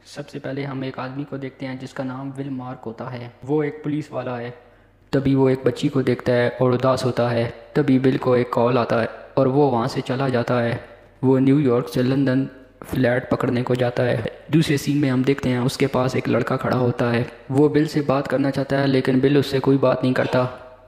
सबसे पहले हम एक आदमी को देखते हैं जिसका नाम विल मार्क होता है। वो एक पुलिस वाला है। तभी वो एक बच्ची को देखता है और उदास होता है। तभी बिल को एक कॉल आता है और वो वहाँ से चला जाता है। वो न्यूयॉर्क से लंदन फ्लैट पकड़ने को जाता है। दूसरे सीन में हम देखते हैं उसके पास एक लड़का खड़ा होता है। वो बिल से बात करना चाहता है लेकिन बिल उससे कोई बात नहीं करता।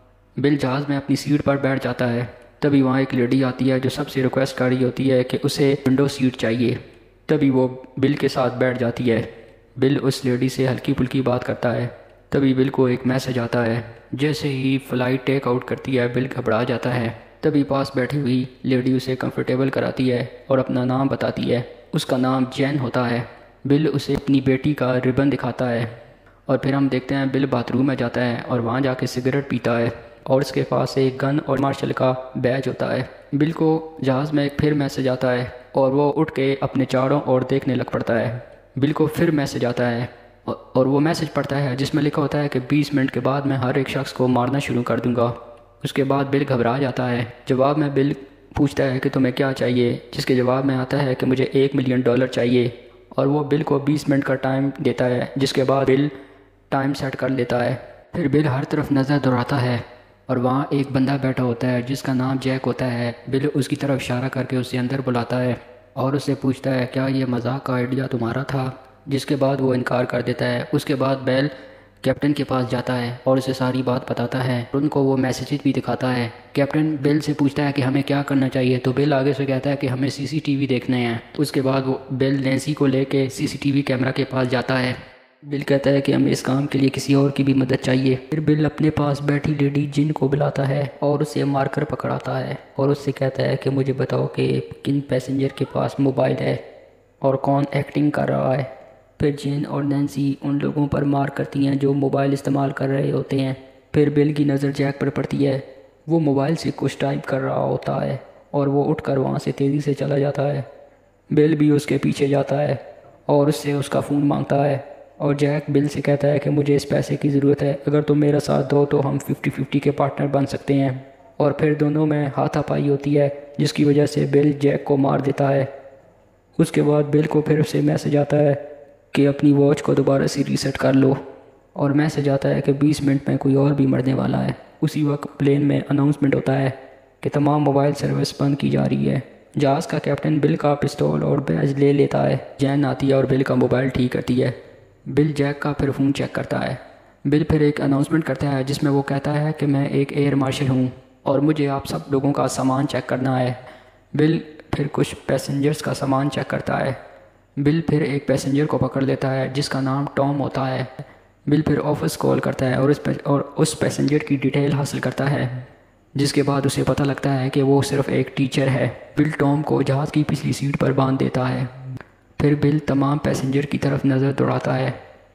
बिल जहाज़ में अपनी सीट पर बैठ जाता है। तभी वहाँ एक लेडी आती है जो सबसे रिक्वेस्ट कर रही होती है कि उसे विंडो सीट चाहिए। तभी वो बिल के साथ बैठ जाती है। बिल उस लेडी से हल्की फुल्की बात करता है। तभी बिल को एक मैसेज आता है। जैसे ही फ़्लाइट टेक आउट करती है बिल घबरा जाता है। तभी पास बैठी हुई लेडी उसे कंफर्टेबल कराती है और अपना नाम बताती है। उसका नाम जैन होता है। बिल उसे अपनी बेटी का रिबन दिखाता है और फिर हम देखते हैं बिल बाथरूम में जाता है और वहाँ जाके सिगरेट पीता है और उसके पास एक गन और मार्शल का बैज होता है। बिल को जहाज़ में फिर मैसेज आता है और वो उठ के अपने चारों ओर देखने लग पड़ता है। बिल को फिर मैसेज आता है और वो मैसेज पढ़ता है जिसमें लिखा होता है कि 20 मिनट के बाद मैं हर एक शख्स को मारना शुरू कर दूंगा। उसके बाद बिल घबरा जाता है। जवाब में बिल पूछता है कि तुम्हें क्या चाहिए, जिसके जवाब में आता है कि मुझे $1 मिलियन चाहिए और वो बिल को 20 मिनट का टाइम देता है, जिसके बाद बिल टाइम सेट कर लेता है। फिर बिल हर तरफ नज़र दौड़ाता है और वहाँ एक बंदा बैठा होता है जिसका नाम जैक होता है। बिल उसकी तरफ इशारा करके उसे अंदर बुलाता है और उससे पूछता है क्या ये मजाक का आइडिया तुम्हारा था, जिसके बाद वो इनकार कर देता है। उसके बाद बिल कैप्टन के पास जाता है और उसे सारी बात बताता है। उनको वो मैसेजेस भी दिखाता है। कैप्टन बिल से पूछता है कि हमें क्या करना चाहिए, तो बिल आगे से कहता है कि हमें सीसीटीवी देखने हैं। उसके बाद वो बिल नैन्सी को लेके सीसीटीवी कैमरा के पास जाता है। बिल कहता है कि हमें इस काम के लिए किसी और की भी मदद चाहिए। फिर बिल अपने पास बैठी लेडी जिन को बुलाता है और उसे मारकर पकड़ाता है और उससे कहता है कि मुझे बताओ कि किन पैसेंजर के पास मोबाइल है और कौन एक्टिंग कर रहा है। फिर जिन और नैन्सी उन लोगों पर मार करती हैं जो मोबाइल इस्तेमाल कर रहे होते हैं। फिर बिल की नज़र जैक पर पड़ती है। वो मोबाइल से कुछ टाइप कर रहा होता है और वो उठकर वहाँ से तेज़ी से चला जाता है। बिल भी उसके पीछे जाता है और उससे उसका फ़ोन मांगता है और जैक बिल से कहता है कि मुझे इस पैसे की ज़रूरत है, अगर तुम मेरा साथ दो तो हम 50-50 के पार्टनर बन सकते हैं। और फिर दोनों में हाथापाई होती है जिसकी वजह से बिल जैक को मार देता है। उसके बाद बिल को फिर से मैसेज आता है कि अपनी वॉच को दोबारा से रीसेट कर लो और मैसेज आता है कि 20 मिनट में कोई और भी मरने वाला है। उसी वक्त प्लेन में अनाउंसमेंट होता है कि तमाम मोबाइल सर्विस बंद की जा रही है। जहाज़ का कैप्टन बिल का पिस्तौल और बैज ले लेता है। जैन आती है और बिल का मोबाइल ठीक करती है। बिल जैक का फिर फ़ोन चेक करता है। बिल फिर एक अनाउंसमेंट करता है जिसमें वो कहता है कि मैं एक एयर मार्शल हूँ और मुझे आप सब लोगों का सामान चेक करना है। बिल फिर कुछ पैसेंजर्स का सामान चेक करता है। बिल फिर एक पैसेंजर को पकड़ लेता है जिसका नाम टॉम होता है। बिल फिर ऑफिस कॉल करता है और उस पैसेंजर की डिटेल हासिल करता है, जिसके बाद उसे पता लगता है कि वो सिर्फ एक टीचर है। बिल टॉम को जहाज़ की पिछली सीट पर बांध देता है। फिर बिल तमाम पैसेंजर की तरफ नज़र दौड़ाता है।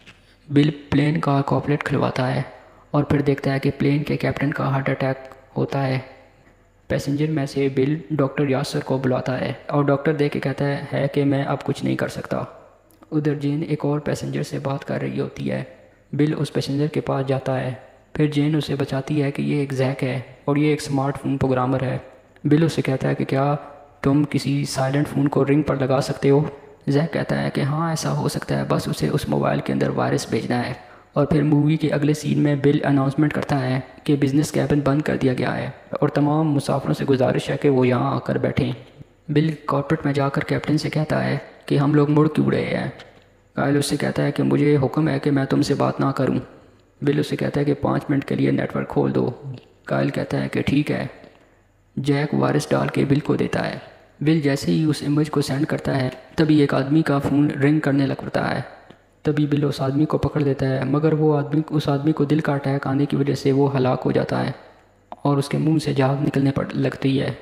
बिल प्लेन का कॉकपिट खुलवाता है और फिर देखता है कि प्लेन के कैप्टन का हार्ट अटैक होता है। पैसेंजर में से बिल डॉक्टर यासर को बुलाता है और डॉक्टर देख के कहता है कि मैं अब कुछ नहीं कर सकता। उधर जेन एक और पैसेंजर से बात कर रही होती है। बिल उस पैसेंजर के पास जाता है। फिर जेन उसे बताती है कि ये एक जैक है और ये एक स्मार्टफोन प्रोग्रामर है। बिल उससे कहता है कि क्या तुम किसी साइलेंट फ़ोन को रिंग पर लगा सकते हो। जैक कहता है कि हाँ ऐसा हो सकता है, बस उसे उस मोबाइल के अंदर वायरस भेजना है। और फिर मूवी के अगले सीन में बिल अनाउंसमेंट करता है कि बिज़नेस कैबिन बंद कर दिया गया है और तमाम मुसाफिरों से गुजारिश है कि वो यहाँ आकर बैठें। बिल कॉर्पोरेट में जाकर कैप्टन से कहता है कि हम लोग मुड़ क्यों रहे हैं। कायल उससे कहता है कि मुझे हुक्म है कि मैं तुमसे बात ना करूं। बिल उससे कहता है कि 5 मिनट के लिए नेटवर्क खोल दो। कायल कहता है कि ठीक है। जैक वायरस डाल के बिल को देता है। बिल जैसे ही उस इमेज को सेंड करता है तभी एक आदमी का फ़ोन रिंग करने लग पड़ता है। तभी बिल उस आदमी को पकड़ लेता है, मगर वो उस आदमी को दिल का अटैक आने की वजह से वो हलाक हो जाता है और उसके मुंह से झाग निकलने पर लगती है।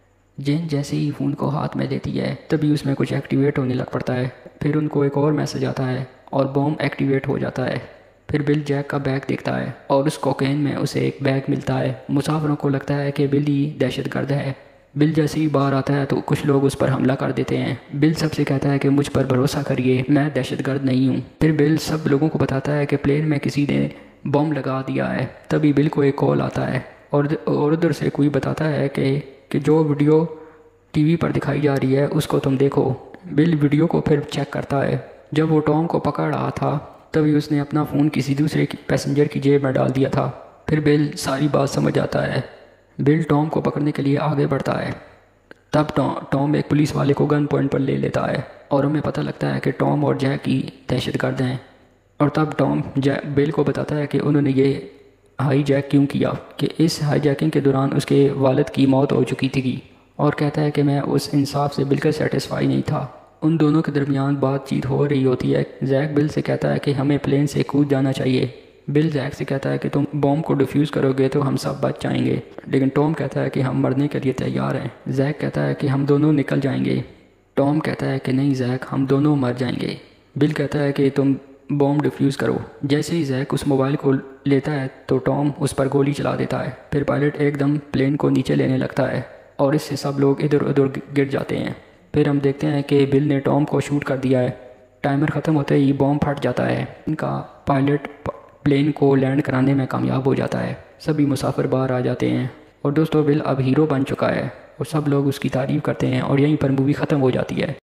जेन जैसे ही फ़ोन को हाथ में लेती है तभी उसमें कुछ एक्टिवेट होने लग पड़ता है। फिर उनको एक और मैसेज आता है और बॉम्ब एक्टिवेट हो जाता है। फिर बिल जैक का बैग देखता है और उस कोकेन में उसे एक बैग मिलता है। मुसाफिरों को लगता है कि बिल ही दहशतगर्द है। बिल जैसे ही बाहर आता है तो कुछ लोग उस पर हमला कर देते हैं। बिल सबसे कहता है कि मुझ पर भरोसा करिए, मैं दहशतगर्द नहीं हूँ। फिर बिल सब लोगों को बताता है कि प्लेन में किसी ने बम लगा दिया है। तभी बिल को एक कॉल आता है और उधर से कोई बताता है कि जो वीडियो टीवी पर दिखाई जा रही है उसको तुम देखो। बिल वीडियो को फिर चेक करता है जब वो टॉम को पकड़ रहा था तभी उसने अपना फ़ोन किसी दूसरे पैसेंजर की जेब में डाल दिया था। फिर बिल सारी बात समझ आता है। बिल टॉम को पकड़ने के लिए आगे बढ़ता है। तब टॉम एक पुलिस वाले को गन पॉइंट पर ले लेता है और हमें पता लगता है कि टॉम और जैक की दहशतगर्द हैं। और तब टॉम बिल को बताता है कि उन्होंने ये हाई जैक क्यों किया, कि इस हाई जैकिंग के दौरान उसके वालिद की मौत हो चुकी थी। और कहता है कि मैं उस इंसाफ से बिल्कुल सेटिस्फाई नहीं था। उन दोनों के दरमियान बातचीत हो रही होती है। जैक बिल से कहता है कि हमें प्लेन से कूद जाना चाहिए। बिल जैक से कहता है कि तुम बॉम्ब को डिफ्यूज़ करोगे तो हम सब बच जाएंगे, लेकिन टॉम कहता है कि हम मरने के लिए तैयार हैं। जैक कहता है कि हम दोनों निकल जाएंगे। टॉम कहता है कि नहीं जैक, हम दोनों मर जाएंगे। बिल कहता है कि तुम बॉम्ब डिफ्यूज़ करो। जैसे ही जैक उस मोबाइल को लेता है तो टॉम उस पर गोली चला देता है। फिर पायलट एकदम प्लेन को नीचे लेने लगता है और इससे सब लोग इधर उधर गिर जाते हैं। फिर हम देखते हैं कि बिल ने टॉम को शूट कर दिया है। टाइमर ख़त्म होते ही बॉम्ब फट जाता है। इनका पायलट प्लेन को लैंड कराने में कामयाब हो जाता है। सभी मुसाफिर बाहर आ जाते हैं और दोस्तों बिल अब हीरो बन चुका है और सब लोग उसकी तारीफ़ करते हैं और यहीं पर मूवी ख़त्म हो जाती है।